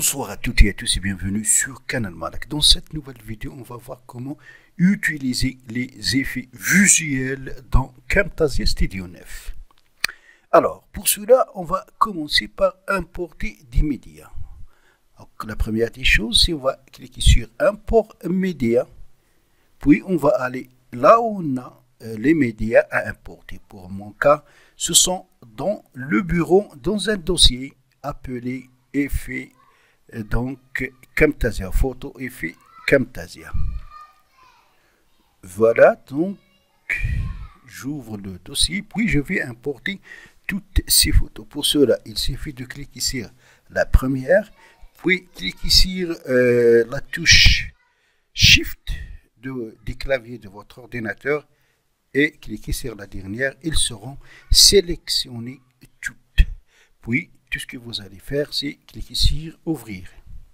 Bonsoir à toutes et à tous et bienvenue sur Canal Malak. Dans cette nouvelle vidéo, on va voir comment utiliser les effets visuels dans Camtasia Studio 9. Alors, pour cela, on va commencer par importer des médias. Donc, la première des choses, c'est on va cliquer sur Import médias, puis on va aller là où on a les médias à importer. Pour mon cas, ce sont dans le bureau, dans un dossier appelé effets. Donc Camtasia, photo effet Camtasia. Voilà, donc j'ouvre le dossier, puis je vais importer toutes ces photos. Pour cela, il suffit de cliquer sur la première, puis cliquer sur la touche Shift des claviers de votre ordinateur et cliquer sur la dernière. Ils seront sélectionnés toutes. Puis tout ce que vous allez faire, c'est cliquer sur Ouvrir.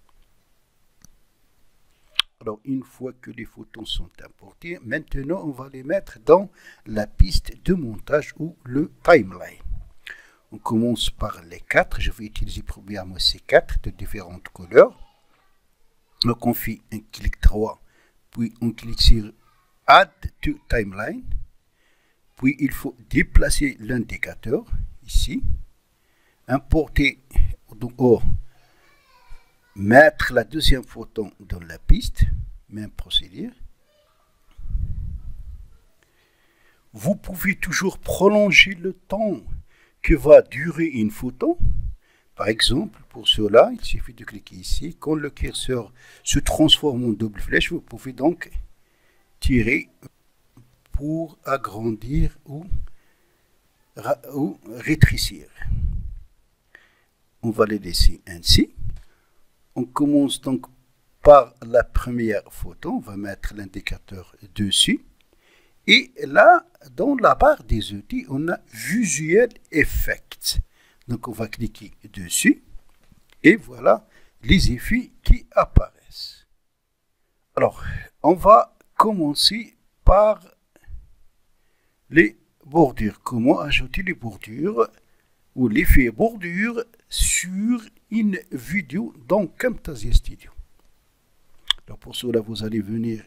Alors, une fois que les photos sont importées, maintenant, on va les mettre dans la piste de montage ou le timeline. On commence par les quatre. Je vais utiliser premièrement ces quatre de différentes couleurs. Donc, on fait un clic droit, puis on clique sur Add to Timeline. Puis, il faut déplacer l'indicateur ici. Importer, donc mettre la deuxième photo dans la piste, même procédure. Vous pouvez toujours prolonger le temps que va durer une photo. Par exemple, pour cela, il suffit de cliquer ici. Quand le curseur se transforme en double flèche, vous pouvez donc tirer pour agrandir ou rétrécir. On va les laisser ainsi. On commence donc par la première photo. On va mettre l'indicateur dessus. Et là, dans la barre des outils, on a Visual Effects. Donc, on va cliquer dessus. Et voilà les effets qui apparaissent. Alors, on va commencer par les bordures. Comment ajouter les bordures ou l'effet bordure sur une vidéo dans Camtasia Studio. Donc pour cela, vous allez venir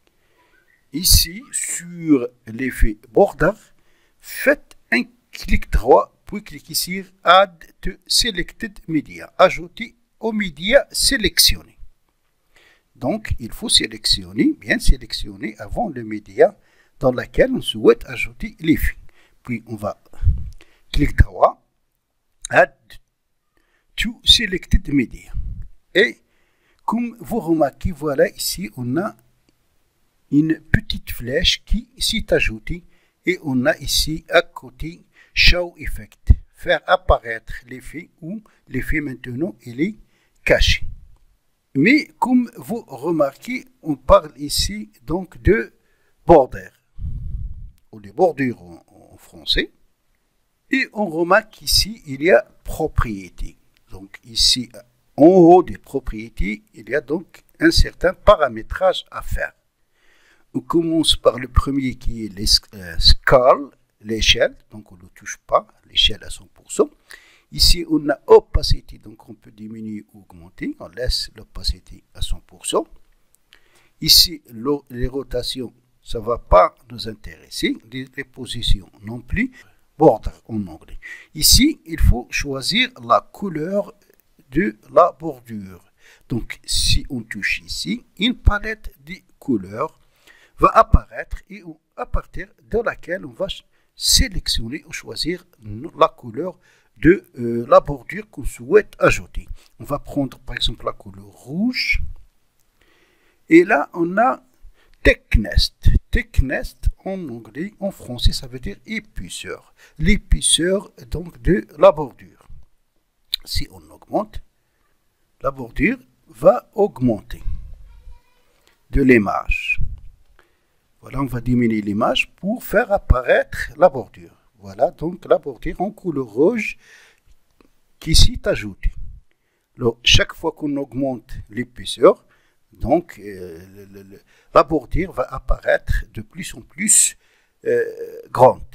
ici sur l'effet border, faites un clic droit, puis cliquez sur Add to Selected Media, ajouter aux médias sélectionnés. Donc il faut sélectionner, bien sélectionner avant le média dans lequel on souhaite ajouter l'effet. Puis on va clic droit, Add to Selected Media. Et comme vous remarquez, voilà ici, on a une petite flèche qui s'est ajoutée et on a ici à côté Show Effect, faire apparaître l'effet ou l'effet maintenant il est caché. Mais comme vous remarquez, on parle ici donc de border ou de bordure en français. Et on remarque qu'ici, il y a propriété. Donc ici, en haut des propriétés, il y a donc un certain paramétrage à faire. On commence par le premier qui est scale, l'échelle. Donc on ne touche pas, l'échelle à 100%. Ici, on a opacité, donc on peut diminuer ou augmenter. On laisse l'opacité à 100%. Ici, les rotations, ça ne va pas nous intéresser. Les positions non plus. Border en anglais. Ici, il faut choisir la couleur de la bordure. Donc, si on touche ici, une palette de couleurs va apparaître et à partir de laquelle on va sélectionner ou choisir la couleur de la bordure qu'on souhaite ajouter. On va prendre par exemple la couleur rouge. Et là, on a Thickness. Thickness en anglais, en français, ça veut dire épaisseur. L'épaisseur donc de la bordure. Si on augmente, la bordure va augmenter de l'image. Voilà, on va diminuer l'image pour faire apparaître la bordure. Voilà donc la bordure en couleur rouge qui s'y ajoute. Alors, chaque fois qu'on augmente l'épaisseur, donc la bordure va apparaître de plus en plus grande.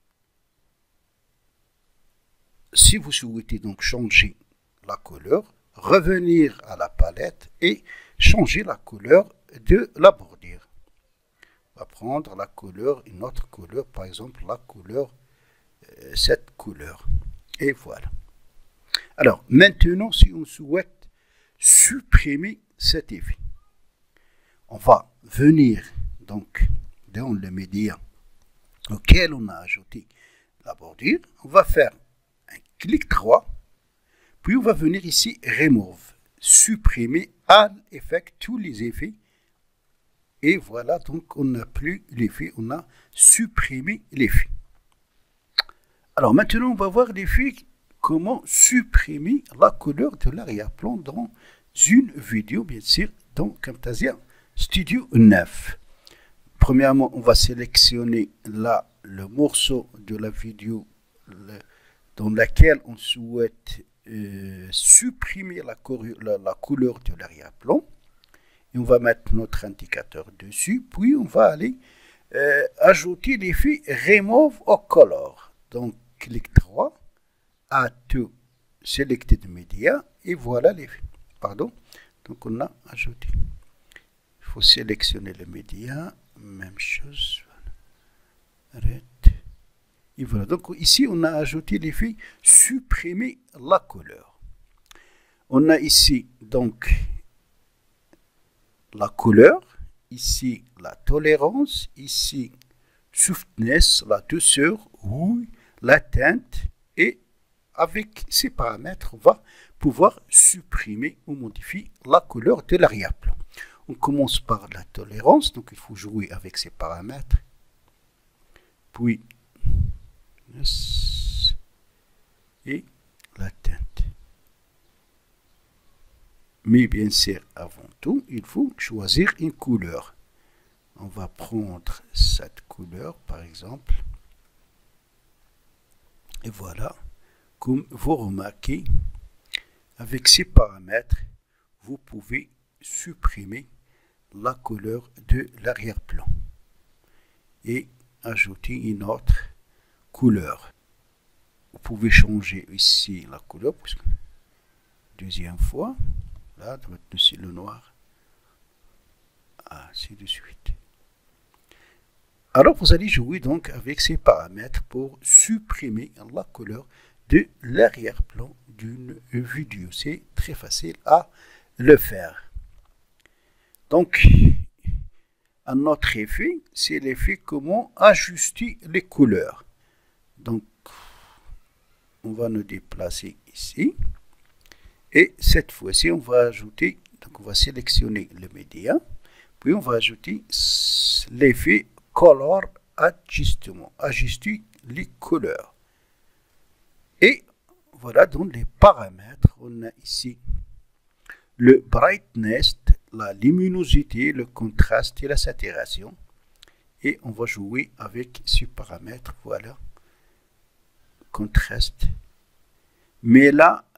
Si vous souhaitez donc changer la couleur, revenir à la palette et changer la couleur de la bordure. On va prendre la couleur, une autre couleur, par exemple la couleur, cette couleur. Et voilà. Alors, maintenant, si on souhaite supprimer cet effet, on va venir donc dans le média auquel on a ajouté la bordure. On va faire un clic droit, puis on va venir ici Remove, supprimer All Effect, tous les effets. Et voilà, donc on n'a plus l'effet, on a supprimé l'effet. Alors maintenant, on va voir l'effet, comment supprimer la couleur de l'arrière-plan dans une vidéo, bien sûr, dans Camtasia Studio 9. Premièrement, on va sélectionner là le morceau de la vidéo dans laquelle on souhaite supprimer la couleur de l'arrière-plan. Et on va mettre notre indicateur dessus, puis on va aller ajouter l'effet Remove All Color. Donc, clic droit, Add to Selected Media, et voilà l'effet. Pardon, donc on a ajouté. Il faut sélectionner le média, même chose. Arrête. Et voilà, donc ici on a ajouté l'effet supprimer la couleur. On a ici donc la couleur, ici la tolérance, ici softness, la douceur, rouille, la teinte, et avec ces paramètres, on va pouvoir supprimer ou modifier la couleur de l'arrière-plan. On commence par la tolérance, donc il faut jouer avec ces paramètres. Puis, et la teinte. Mais bien sûr, avant tout, il faut choisir une couleur. On va prendre cette couleur, par exemple. Et voilà, comme vous remarquez, avec ces paramètres, vous pouvez supprimer la couleur de l'arrière-plan et ajouter une autre couleur. Vous pouvez changer ici la couleur, deuxième fois, là, de mettre ici le noir, ainsi de suite. Alors, vous allez jouer donc avec ces paramètres pour supprimer la couleur de l'arrière-plan d'une vidéo. C'est très facile à le faire. Donc, un autre effet, c'est l'effet comment ajuster les couleurs. Donc, on va nous déplacer ici. Et cette fois-ci, on va ajouter, donc on va sélectionner le média, puis on va ajouter l'effet Color Adjustment, ajuster les couleurs. Et voilà, dans les paramètres, on a ici le brightness, la luminosité, le contraste et la saturation. Et on va jouer avec ces paramètres, voilà, contraste. Mais là,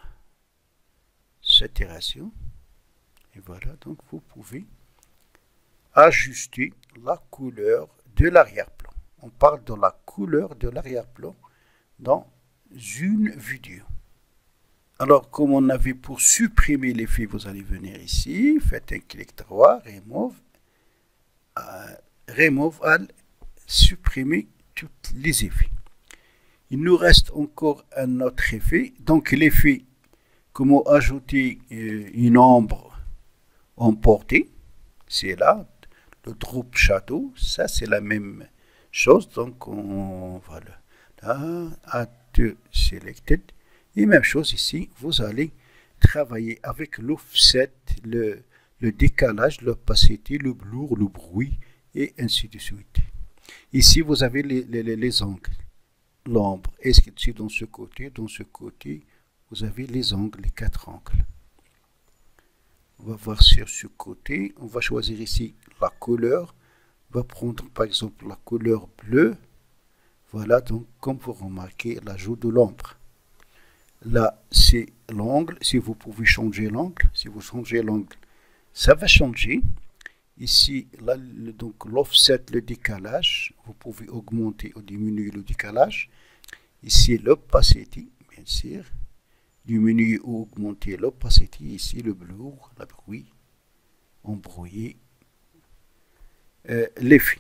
saturation. Et voilà, donc vous pouvez ajuster la couleur de l'arrière-plan. On parle de la couleur de l'arrière-plan dans une vidéo. Alors, comme on avait pour supprimer l'effet, vous allez venir ici, faites un clic droit, Remove All, supprimer tous les effets. Il nous reste encore un autre effet. Donc, l'effet, comment ajouter une ombre emportée, c'est là, le Drop Shadow, ça c'est la même chose. Donc, on va là, Add to Selected. Et même chose ici, vous allez travailler avec l'offset, le décalage, l'opacité, le blur, le bruit, et ainsi de suite. Ici, vous avez les angles, l'ombre. Est-ce que c'est dans ce côté, vous avez les angles, les 4 angles. On va voir sur ce côté, on va choisir ici la couleur. On va prendre par exemple la couleur bleue. Voilà, donc comme vous remarquez, l'ajout de l'ombre. Là, c'est l'angle. Si vous pouvez changer l'angle, si vous changez l'angle, ça va changer. Ici, là, donc l'offset, le décalage, vous pouvez augmenter ou diminuer le décalage. Ici, l'opacité, bien sûr. diminuer ou augmenter l'opacité ici, le blur, la bruit, embrouiller l'effet.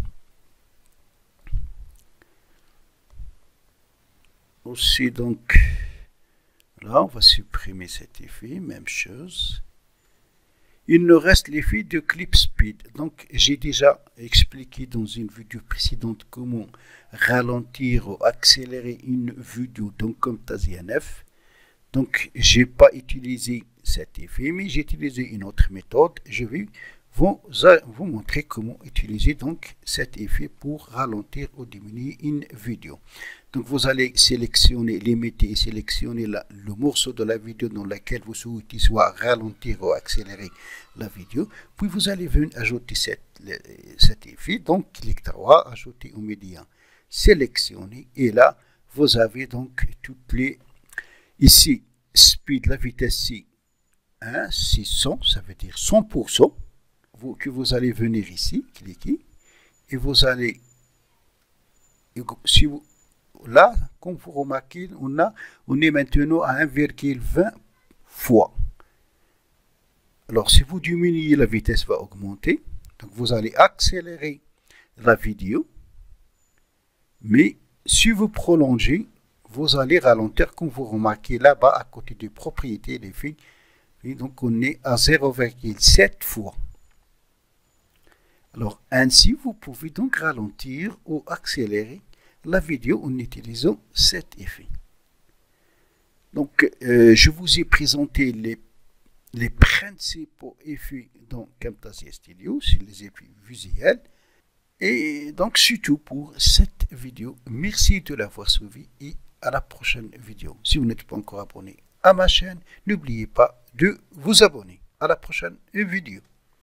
Aussi donc, là on va supprimer cet effet, même chose. Il nous reste l'effet de clip speed. Donc j'ai déjà expliqué dans une vidéo précédente comment ralentir ou accélérer une vidéo dans Camtasia 9. Donc j'ai pas utilisé cet effet, mais j'ai utilisé une autre méthode. Je vais vous montrer comment utiliser donc cet effet pour ralentir ou diminuer une vidéo. Donc vous allez sélectionner, limiter et sélectionner le morceau de la vidéo dans lequel vous souhaitez soit ralentir ou accélérer la vidéo. Puis vous allez venir ajouter cet effet. Donc clic droit, ajouter au média, sélectionner. Et là, vous avez donc toutes les... Ici, speed, la vitesse ici, 600, ça veut dire 100%. Que vous allez venir ici, cliquer. Et vous allez... Si vous, là, comme vous remarquez, on est maintenant à 1,20 fois. Alors, si vous diminuez, la vitesse va augmenter. Donc, vous allez accélérer la vidéo. Mais si vous prolongez, vous allez ralentir, comme vous remarquez là-bas, à côté des propriétés des filles. Et donc, on est à 0,7 fois. Alors, ainsi, vous pouvez donc ralentir ou accélérer la vidéo en utilisant cet effet. Donc, je vous ai présenté les principaux effets dans Camtasia Studio, c'est les effets visuels. Et donc, c'est tout pour cette vidéo. Merci de l'avoir suivi et à la prochaine vidéo. Si vous n'êtes pas encore abonné à ma chaîne, n'oubliez pas de vous abonner. À la prochaine vidéo.